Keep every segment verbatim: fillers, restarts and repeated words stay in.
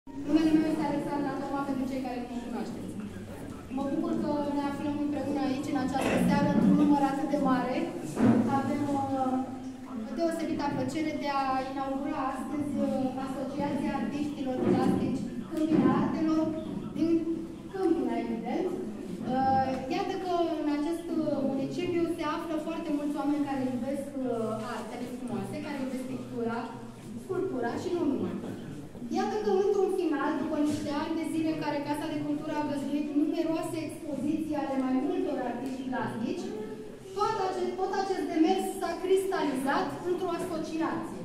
Numele meu este Alexandra Toma, pentru cei care nu cunoașteți. Mă bucur că ne aflăm împreună aici, în această seară, într-un număr atât de mare. Avem uh, o deosebită plăcere de a inaugura astăzi uh, Asociația Artiștilor Plastici Câmpina Artelor din Câmpina, evident. Uh, iată că în acest municipiu se află foarte mulți oameni care iubesc uh, artele frumoase, care iubesc pictura, sculptura și nu numai. Iată că, într-un final, după niște ani de zile în care Casa de Cultură a găzduit numeroase expoziții ale mai multor artiști plastici, tot acest, tot acest demers s-a cristalizat într-o asociație.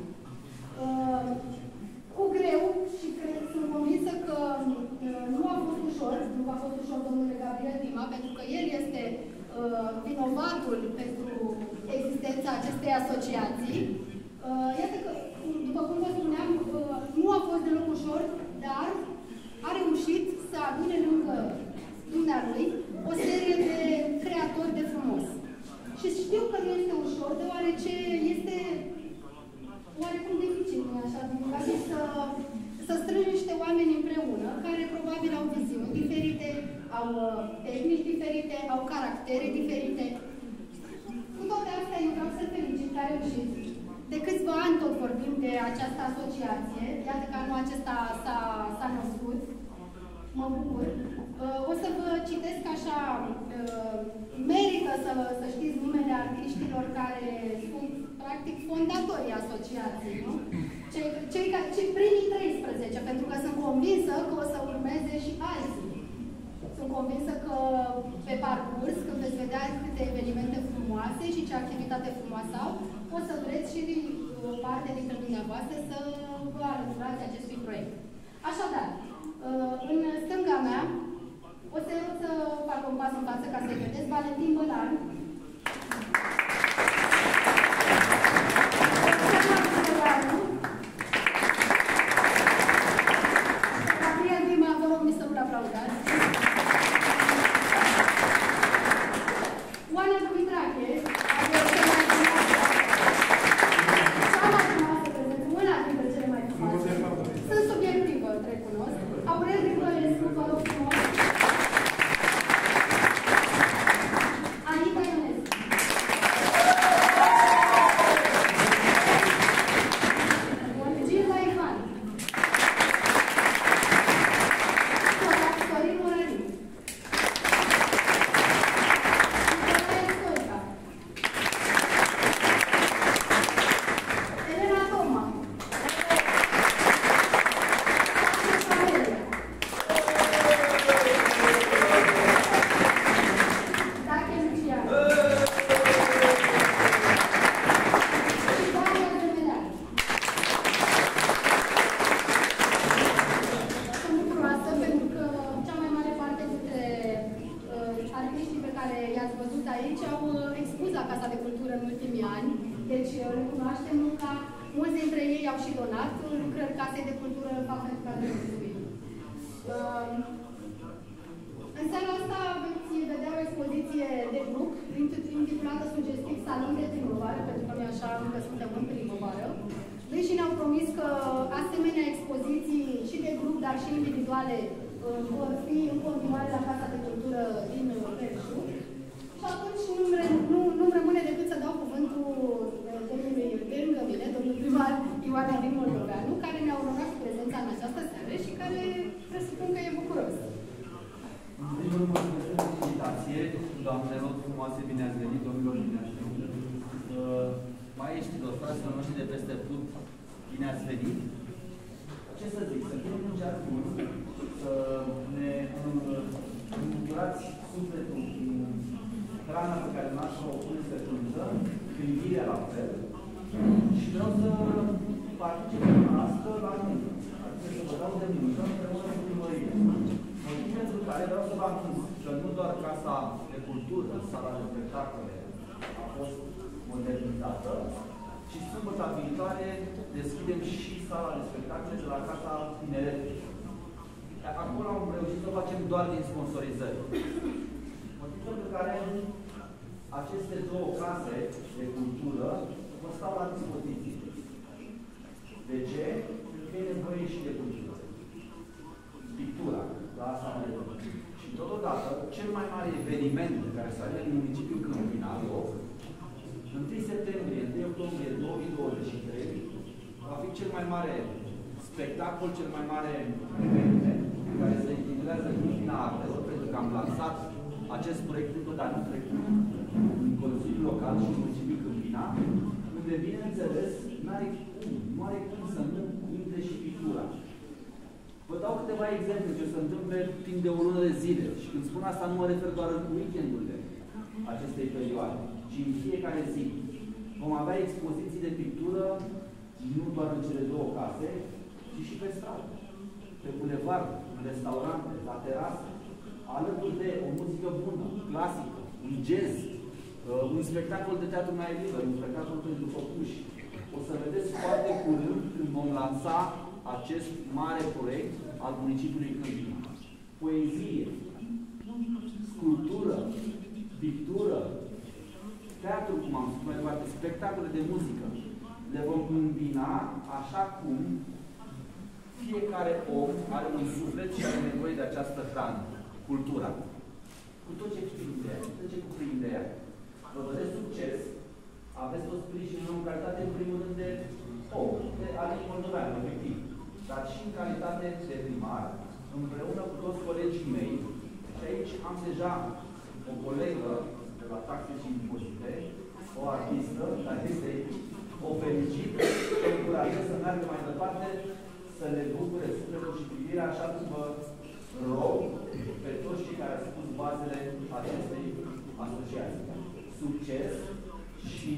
Uh, cu greu, și cred, sunt convinsă că uh, nu a fost ușor, nu a fost ușor domnule Gabriel Dima, pentru că el este uh, vinovatul pentru existența acestei asociații. Uh, iată că, după cum vă spuneam, uh, nu a fost deloc ușor, dar a reușit să adune lângă dumnealui o serie de creatori de frumos. Și știu că nu este ușor, deoarece este oarecum dificil, nu așa, să, să strângi niște oameni împreună, care probabil au viziuni diferite, au uh, tehnici diferite, au caractere diferite. Cu toate astea, eu vreau să felicit că a reușit. De câțiva ani tot vorbim de această asociație, iată că anul acesta s-a născut, mă bucur. Uh, o să vă citesc așa, uh, merită să, să știți numele artiștilor care sunt practic fondatorii asociației, nu? Cei, cei, cei primii treisprezece, pentru că sunt convinsă că o să urmeze și alții. Sunt convinsă că pe parcurs, când veți vedea câte evenimente frumoase și ce activitate frumoasă au, o să vreți și o parte dintre dumneavoastră să vă alăturați acestui proiect. Așadar, în stânga mea, o să rog să fac un pas în față ca să-i vedeți, Valentin Bălan. Gabriel Dima, vă rog să nu-l aplaudați. Oana Dumitrache, cea mai frumoasă prezență, una dintre cele mai frumoase. Sunt subiectivă, recunosc. Aurel Grigărescu, vă rog frumos. Anita Ionescu. Gilda Ivan. Sorin Morărin. Nicolae Stoica. Elena Toma. Dache Lucian. Și Daria Zemelean. Sunt bucuroasă pentru că cea mai mare parte dintre uh, artiștii pe care i-ați văzut aici au uh, expus la Casa de Cultură în ultimii ani, deci uh, le cunoaștem munca. Mulți dintre ei au și donat lucrări Casei de Cultură în fapt pentru care uh, În seara asta veți vedea o expoziție de grup intitulată sugestiv Salon de Primăvară, pentru că noi așa încă suntem în primăvară. Deci ne-au promis că asemenea expoziții și de grup, dar și individuale uh, vor fi în continuare la Casa de Cultură din Berșu. Și atunci nu-mi nu, nu rămâne decât să dau cuvântul domnului de lângă mine, domnul primar Ioan Adin Moldoveanu, care ne-a onorat cu prezența în această seară și care presupun că e bucuros. În primul rând, mulțumesc pentru invitație, doamnelor frumoase, bine ați venit, domnilor, bine ați venit. Uh, Maestrilor, fraților noștri de peste Plut, bine ați venit. Ce să zic, să fim un ceas bun, să ne îmbucurați sufletul din hrana pe care noastră o puneți pe frunță, gândirea la fel, și vreau să particip asta la muncă. Adică să vă dau de muncă împreună cu primărie. Motiv pentru care vreau să vă anunț că nu doar Casa de Cultură, sala de spectacole, a fost modernizată, ci sâmbătă viitoare deschidem și sala de spectacole de la Casa Tineretului. Acolo am reușit să facem doar din sponsorizări. Motiv pentru care aceste două case de cultură vă stau la dispoziție. De ce? Pentru că e nevoie și de cultură. eveniment care să are în municipiul Câmpina loc, întâi septembrie, întâi octombrie două mii douăzeci și trei, va fi cel mai mare spectacol, cel mai mare eveniment care se intitulează Câmpina Artelor, pentru că am lansat acest proiect încă de anul trecut în Consiliul Local și în municipiul Câmpina, unde, bineînțeles, nu are cum, nu are cum să nu intre și pictura. Vă dau câteva exemple ce se întâmplă timp de o lună de zile. Și când spun asta, nu mă refer doar în weekendurile acestei perioade, ci în fiecare zi. Vom avea expoziții de pictură, nu doar în cele două case, ci și pe stradă, pe bulevard, în restaurante, la terase, alături de o muzică bună, clasică, un jazz, un spectacol de teatru mai liber, un spectacol pentru copuși. O să vedeți foarte curând când vom lansa acest mare proiect al municipiului Câmpina. Poezie, sculptură, pictură, teatru, cum am spus mai departe, spectacole de muzică. Le vom îmbina așa cum fiecare om are un suflet și are nevoie de această hrană, cultura. Cu tot ce cuprinde ea, tot ce cuprinde ea. Vă doresc succes, aveți tot sprijinul în calitate, în primul rând, de om, de alii moldovean, efectiv, dar și în calitate de primar, împreună cu toți colegii mei, și aici am deja o colegă de la taxe și impozite, o artistă, care este o felicit, și o încurajez să meargă mai departe, să le bucure sufletul și privirea, așa cum vă rog pe toți cei care au spus bazele acestei asociații. Succes și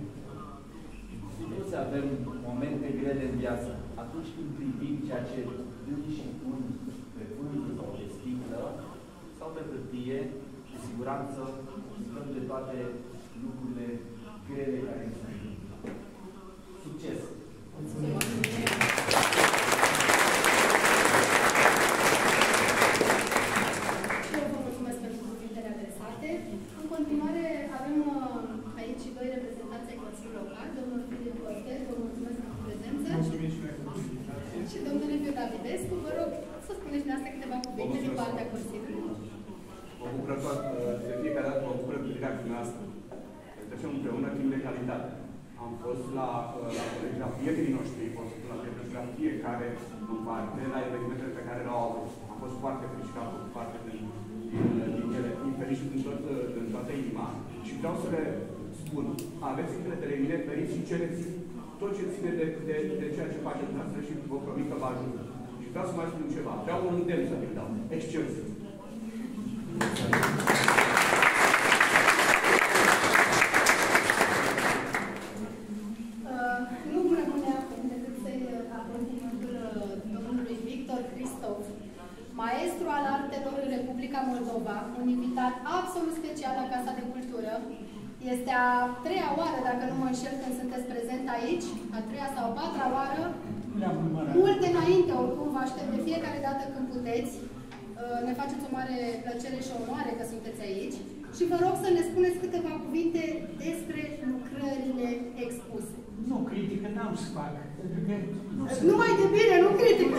toți avem momente grele în viață. Atunci când privim ceea ce dând și pun pe pânză sau pe sticlă sau pe hârtie, cu siguranță stăm de toate lucrurile grele care ne sunt. Succes! În continuare, avem aici doi reprezentanți ai Consiliului Local, domnul Filip Coster, vă mulțumesc pentru prezență, și domnul Liviu Davidescu. Vă rog să spuneți de asta câteva cuvinte din partea Consiliului. Mă bucură de fiecare dată, mă bucură privirea dumneavoastră. Pentru că împreună timp de calitate. Am fost la, la, la prietenii noștri, am fost la prietenii la fiecare în parte, la evenimentele pe care le-au avut. Am fost foarte fericit, am făcut parte din din ele, infelici din, tot, din toată inima. Și vreau să le spun, aveți încredere în mine, veniți și cereți tot ce ține de, de, de ceea ce faceți dumneavoastră și vă promit că vă ajută. Și vreau să mai spun ceva. Vreau un îndemn să vi-l dau. Excelsior! Uh, nu rămâne acum decât să-i acord cuvântul domnului Victor Cristof, maestru al artelor în Republica Moldova, un invitat absolut special la Casa de Cultură. Este a treia oară, dacă nu mă înșel, când sunteți prezent aici, a treia sau a patra oară. Mult înainte, oricum, vă aștept de fiecare dată când puteți. Ne faceți o mare plăcere și onoare că sunteți aici. Și vă rog să ne spuneți câteva cuvinte despre lucrările expuse. Nu critică, n-am să fac. Numai de bine, nu critică!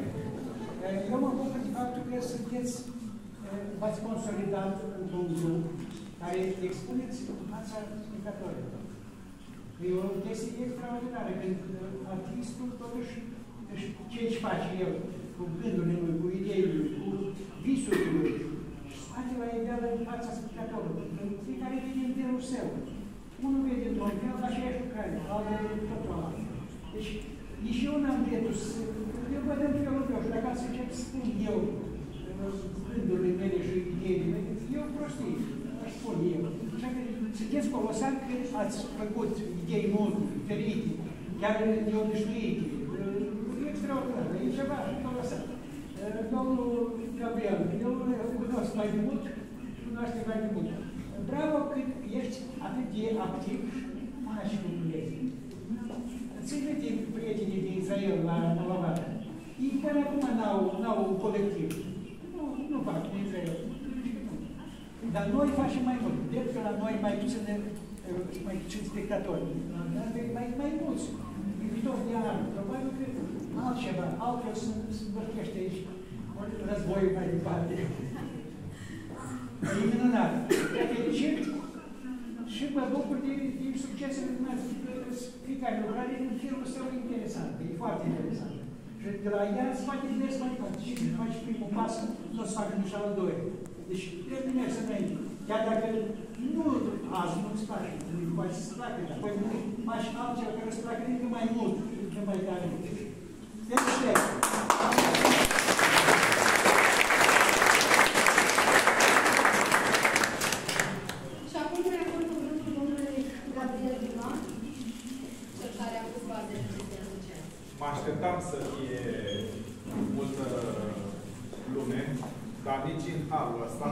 Eu mă bucur de faptul că sunteți, v-ați consolidat într-un grup care expuneți în fața spectatorilor. E o chestie extraordinară, când artistul totuși, ce își face el, cu gândurile lui, cu ideile lui, cu visurile lui, și scoate la ideală în fața spectatorului. Fiecare vede în felul său. Unul vede într-un fel, aceeași lucrare, altul totul altul. Deci, nici eu n-am dreptul să... Eu văd în felul meu și dacă să încep să spun eu gândurile mele și ideile mele, eu prostii, aș spun eu. Așa că sunteți colosal că ați făcut idei multe, diferite, chiar neobișnuite, extraordinar, e ceva colosal. Domnul Gabriel, eu îl cunosc mai de mult și cunoaște mai de mult. Bravo că ești atât de activ și faci lucrurile. Țin minte prietenii din Israel la Molovată. Ei până acum n-au un colectiv. Nu, nu fac din Israel. Dar noi facem mai mult. Drept că la noi mai puțin, mai puțin spectatori. Mai, mai mulți. Iubitor de an. Probabil că altceva, altfel se învârtește aici. Războiul mai departe. E minunat. Te felicit și mă bucur de, de succesele dumneavoastră. Fiecare lucrare în felul său interesant. E foarte interesant. Și de la ea se poate des mai mult. Și când faci primul pas, nu o să facă nici al doilea. Deci trebuie mergi înainte. Chiar dacă nu azi nu-ți place, nu poate să-ți placă, dar apoi nu faci altceva care îți placă încă mai mult, încă mai tare. Felicitări! Și acum ne acum cuvântul domnului Gabriel Dima, cel care a pus bazele acestei asociații. Mă așteptam să fie multă lume, dar nici în halul ăsta.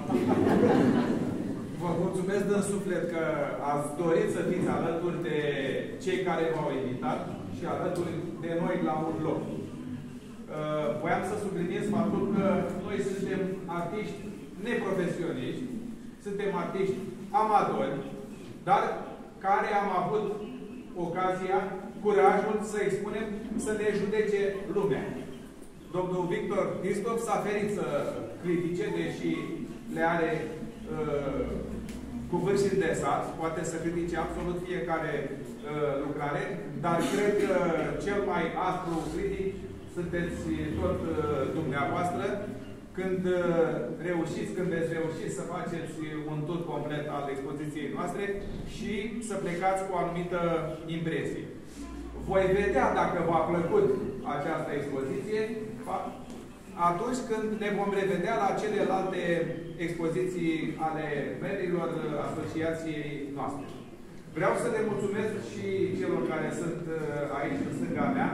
Vă mulțumesc din suflet că ați dorit să fiți alături de cei care v-au invitat și alături de noi la un loc. Voiam să subliniez faptul că noi suntem artiști neprofesioniști, suntem artiști amatori, dar care am avut ocazia, curajul să expunem, să ne judece lumea. Domnul Victor Christoph s-a ferit să critique, deși le are uh, cuvânt și îndesat, poate să critique absolut fiecare uh, lucrare, dar cred că cel mai aspru critic sunteți tot uh, dumneavoastră, când uh, reușiți, când veți reuși să faceți un tur complet al expoziției noastre și să plecați cu o anumită impresie. Voi vedea dacă v-a plăcut această expoziție atunci când ne vom revedea la celelalte expoziții ale membrilor asociației noastre. Vreau să le mulțumesc și celor care sunt aici în stânga mea.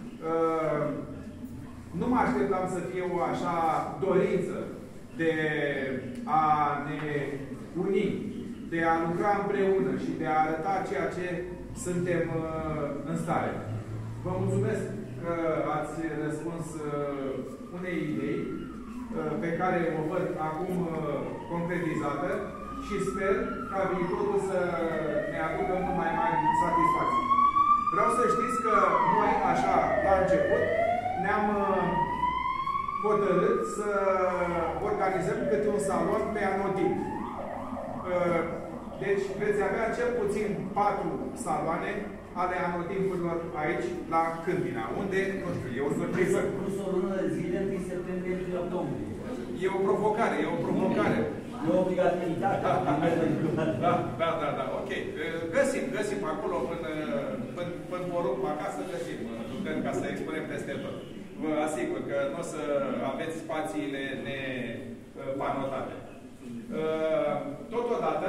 Nu mă așteptam să fie o așa dorință de a ne uni, de a lucra împreună și de a arăta ceea ce suntem în stare. Vă mulțumesc că ați răspuns unei idei pe care o văd acum concretizată și sper ca viitorul să ne aducă mult mai mari satisfacții. Vreau să știți că noi, așa, la început, ne-am hotărât să organizăm câte un salon pe anotip. Deci veți avea cel puțin patru saloane ale anotimpurilor aici, la Câmpina, unde, nu știu, e o surpriză. Plus o lună de zile, din septembrie și octombrie. E o provocare, e o provocare. E o obligativitate. Da, da, da, da, ok. Găsim, găsim acolo până, până, până poruc acasă, găsim lucrări ca să expunem peste tot. Vă asigur că nu o să aveți spațiile nepanotate. Totodată,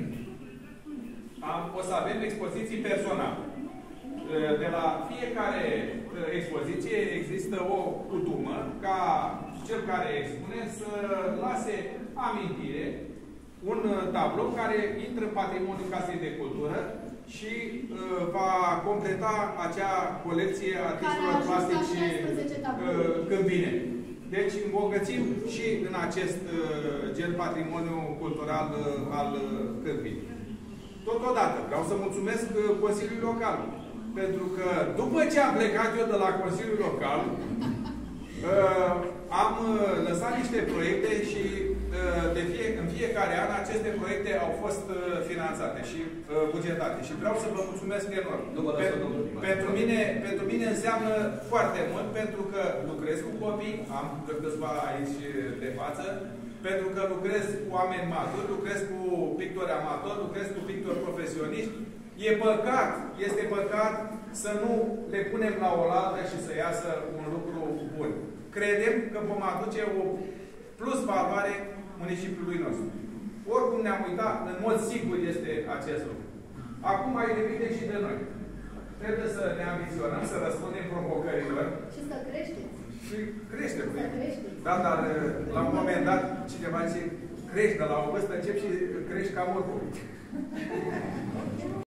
am, o să avem expoziții personale. De la fiecare expoziție există o cutumă ca cel care expune să lase amintire, un tablou care intră în patrimoniul Casei de Cultură și uh, va completa acea colecție artistilor plastici uh, câmpine. Deci îmbogățim și în acest uh, gen patrimoniu cultural uh, al uh, Câmpinii. Totodată, vreau să mulțumesc uh, Consiliului Local, pentru că după ce am plecat eu de la Consiliul Local, uh, am uh, lăsat niște proiecte și uh, de fie, în fiecare an aceste proiecte au fost uh, finanțate și uh, bugetate. Și vreau să vă mulțumesc enorm. Pentru, pentru, mine, pentru mine înseamnă foarte mult, pentru că lucrez cu copii, am câțiva aici de față, pentru că lucrez cu oameni maturi, lucrez cu pictori amatori, lucrez cu pictori profesioniști. E păcat, este păcat să nu le punem la oaltă și să iasă un lucru bun. Credem că vom aduce o plus valoare municipiului nostru. Oricum ne-am uitat, în mod sigur este acest lucru. Acum mai depinde și de noi. Trebuie să ne ambiționăm, să răspundem provocărilor. Și să creșteți. Și creștem. Să creșteți. Da, dar la un moment dat cineva zice, crești, de la o vârstă încep și crești ca oricum.